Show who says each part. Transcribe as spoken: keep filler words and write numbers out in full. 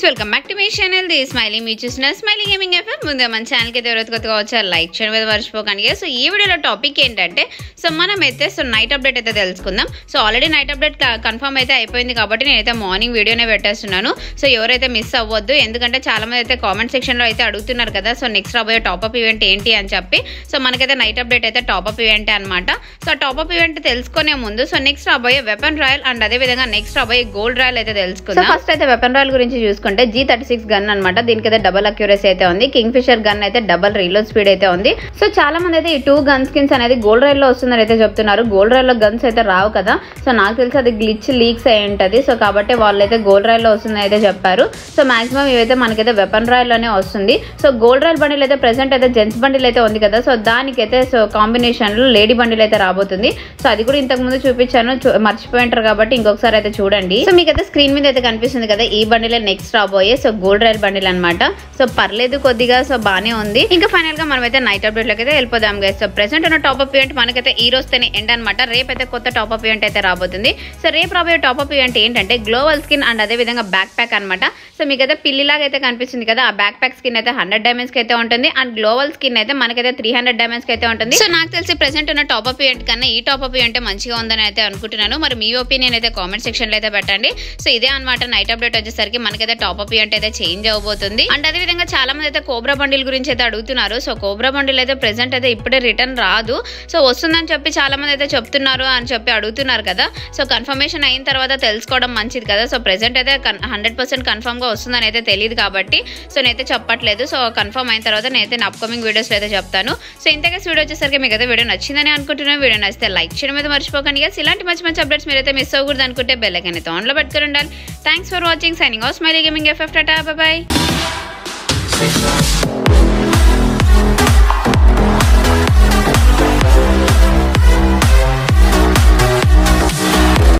Speaker 1: Friends welcome back to my channel the smiley మీ చూసిన smiley gaming FM. ముందుగా మన ఛానల్కి అయితే ఎవరైతే కొత్తగా వచ్చారు లైక్ చేయడం మీద మర్చిపోకండి. సో ఈ వీడియోలో టాపిక్ ఏంటంటే సో మనం అయితే సో నైట్ అప్డేట్ అయితే తెలుసుకుందాం. So already night update confirm అయితే అయిపోయింది కాబట్టి నేనైతే మార్నింగ్ వీడియోనే పెట్టేస్తున్నాను. సో ఎవరైతే మిస్ అవ్వద్దు, ఎందుకంటే చాలా మంది అయితే కామెంట్ సెక్షన్లో అయితే అడుగుతున్నారు కదా సో నెక్స్ట్ రాబోయే టాప్అప్ ఈవెంట్ ఏంటి అని చెప్పి. సో మనకైతే నైట్ అప్డేట్ అయితే టాప్అప్ ఈవెంట్ అనమాట. సో టాప్అప్ ఈవెంట్ తెలుసుకునే ముందు సో నెక్స్ట్ రాబోయే వెపన్ రాయల్ అండ్ అదే విధంగా నెక్స్ట్ రాబోయే గోల్డ్ రాయల్ అయితే తెలుసుకుందాం. ఫస్ట్ అయితే వెపన్ రాయల్ గురించి చూసుకుంటే జీ థర్టీ సిక్స్ గన్ అనమాట. దీనికి అయితే డబల్ అక్యూరసీ అయితే ఉంది. కింగ్ ఫిషర్ గన్ అయితే డబల్ రీలోడ్ స్పీడ్ అయితే ఉంది. సో చాలా మంది అయితే ఈ టూ గన్ స్కిన్స్ అనేది గోల్డ్ రైల్ లో వస్తుందని అయితే చెప్తున్నారు. గోల్డ్ రైల్ లో గన్స్ అయితే రావు కదా. సో నాకు తెలిసి అది గ్లిచ్ లీక్స్ అయి ఉంటది. సో కాబట్టి వాళ్ళు అయితే గోల్డ్ రైల్ లో వస్తుందని అయితే చెప్పారు. సో మాక్సిమం ఇవైతే మనకైతే వెపన్ రాయల్ లోనే వస్తుంది. సో గోల్డ్ రాయల్ బండిల్ అయితే ప్రెసెంట్ అయితే జెంట్స్ బండిల్ అయితే ఉంది కదా. సో దానికైతే సో కాంబినేషన్ లో లేడీ బండిల్ అయితే రాబోతుంది. సో అది కూడా ఇంతకు ముందు చూపించాను, మర్చిపోయింటారు కాబట్టి ఇంకొకసారి అయితే చూడండి. సో మీకైతే స్క్రీన్ మీద అయితే కనిపిస్తుంది కదా, ఈ బండిల్ నెక్స్ట్ రాబోయే సో గోల్డ్ రాయల్ బండిల్ అనమాట. సో పర్లేదు కొద్దిగా, సో బానే ఉంది. ఇంకా ఫైనల్ గా మనం అయితే నైట్ అప్డేట్ లోకి అయితే వెళ్ళిపోదాం గైస్. సో ప్రెసెంట్ ఉన్న టాప్అప్ ఈవెంట్ మనకైతే ఈ రోజుతోనే ఎండ్ అనమాట. రేపు అయితే కొత్త టాప్అప్ ఈవెంట్ అయితే రాబోతుంది. సో రేపు రాబోయే టాప్అప్ ఈవెంట్ ఏంటంటే గ్లోవల్ స్కిన్ అండ్ అదే విధంగా బ్యాక్ ప్యాక్ అనమాట. సో మీకైతే పిల్లిలాగా అయితే కనిపిస్తుంది కదా, ఆ బ్యాక్ ప్యాక్ స్కిన్ అయితే హండ్రెడ్ డైమండ్స్ కి అయితే ఉంటుంది అండ్ గ్లోవల్ స్కిన్ అయితే మనకైతే త్రీ హండ్రెడ్ డైమండ్స్ కి అయితే ఉంటుంది. సో నాకు తెలిసి ప్రెసెంట్ ఉన్న టాప్అప్ ఈవెంట్ కన్నా ఈ టాప్అప్ ఈవెంట్ మంచిగా ఉందని అయితే అనుకుంటున్నాను. మరి మీ ఒపీనియన్ అయితే కామెంట్ సెక్షన్ లో అయితే పెట్టండి. సో ఇదే అనమాట నైట్ అప్డేట్ వచ్చేసరికి మనకైతే టాప్అప్ ఈవెంట్ అయితే చేంజ్ అవబోతుంది. అండ్ అదే విధంగా చాలా మంది అయితే కోబ్రా బండిల్ గురించి అయితే అడుగుతున్నారు. సో కోబ్రా బండిల్ అయితే ప్రెసెంట్ అయితే ఇప్పుడే రిటర్న్ రాదు. సో వస్తుందని చెప్పి చాలా మంది అయితే చెప్తున్నారు అని చెప్పి అడుగుతున్నారు కదా. సో కన్ఫర్మేషన్ అయిన తర్వాత తెలుసుకోవడం మంచిది కదా. సో ప్రెసెంట్ అయితే హండ్రెడ్ పర్సెంట్ కన్ఫర్మ్ గా వస్తుందని అయితే తెలియదు కాబట్టి సో నేనైతే చెప్పట్లేదు. సో కన్ఫర్మ్ అయిన తర్వాత నేనైతే అప్కమింగ్ వీడియోస్ లో అయితే చెప్తాను. సో ఇంతగా వీడియో వచ్చేసరికి మీకు అయితే వీడియో నచ్చిందని అనుకుంటున్నాను. వీడియో నచ్చితే లైక్ చేయడం మీద మర్చిపోకండి. ఇలాంటి మంచి మంచి అప్డేట్స్ మీరైతే మిస్ అవ్వకూడదు అనుకుంటే బెల్ ఐకాన్ అయితే ఆన్ లో పెట్టుకుని ఉండాలి. Thanks for watching. Signing off smiley gaming F F tata bye by.